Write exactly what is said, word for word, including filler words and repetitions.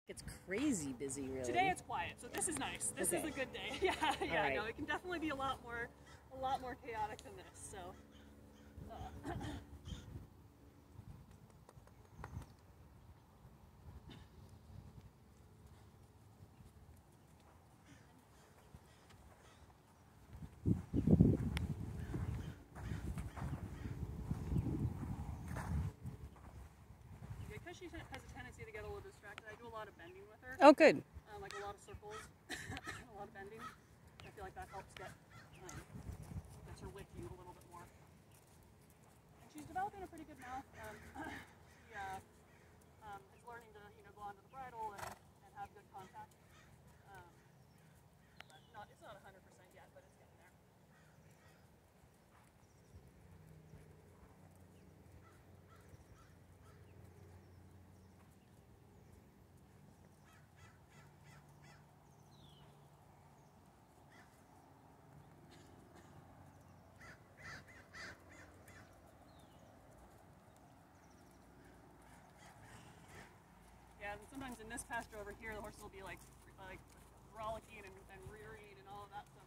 It's crazy busy, really. Today it's quiet, so this is nice. This okay. is a good day. Yeah, yeah. Right. No, it can definitely be a lot more, a lot more chaotic than this. So. Uh, Because she has a tendency to get a little distracted, I do a lot of bending with her. Oh, good. Um, like a lot of circles, a lot of bending. I feel like that helps get um, gets her with you a little bit more. And she's developing a pretty good mouth. Um, she uh, um, is learning to you know go onto the bridle and, and have good contact. Um, but not it's not one hundred percent yet, but it's getting there. Yeah, and sometimes in this pasture over here, the horses will be like like rollicking and, and rearing and all of that stuff.